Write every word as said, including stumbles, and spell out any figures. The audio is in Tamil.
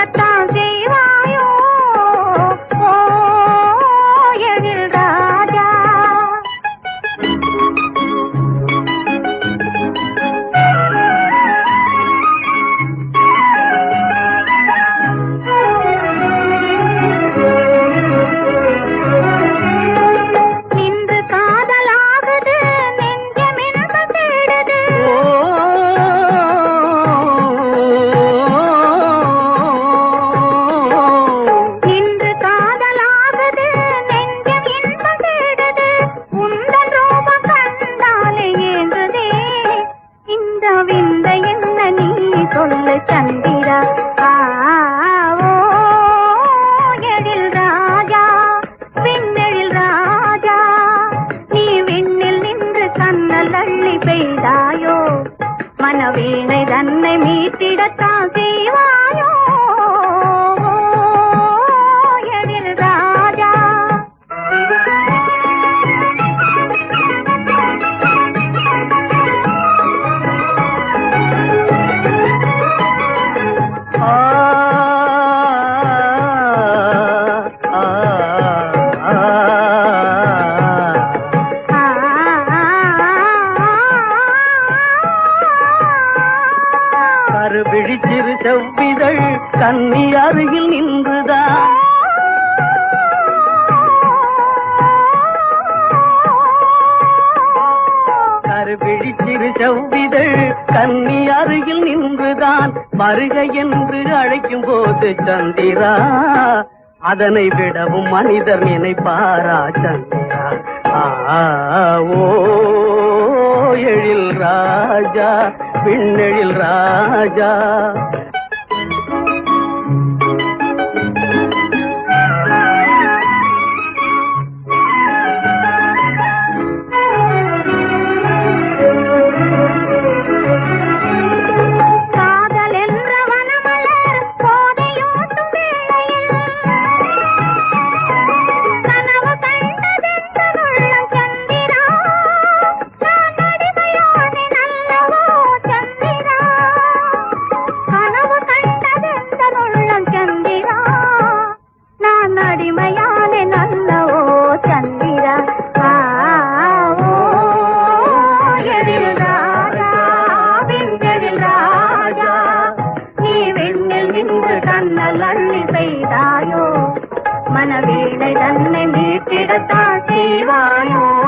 மீட்டிடத்தான் செய்வாயோ ஓ எழில் ராஜா. சந்திரா ஓ எழில் ராஜா விண்ணெழில் ராஜா நீ விண்ணில் நின்று கண்ணல் அள்ளி பெய்தாயோ மனவீணை தன்னை மீட்டிடத்தான் செய்வாயோ எழில் ராஜா. விழிச்சிறு செவ்விதழ் கன்னி அருகில் நின்றுதான் கருவிழிச்சிறு செவ்விதழ் கன்னி அருகில் நின்றுதான் வருக என்று அழைக்கும் போது சந்திரா அதனை விடவும் மனிதர் நினைப்பாரா சந்திரா ஓ எழில் ராஜா விண்ணெழில் ராஜா. அடிமையானே நல்லவோ சந்திரா எழில் ராஜா விண்ணில் ராஜா நீ விண்ணில் நின்று கண்ணல் அள்ளி பெய்தாயோ மனவீணை தன்னை மீட்டிடத்தான் செய்வாயோ.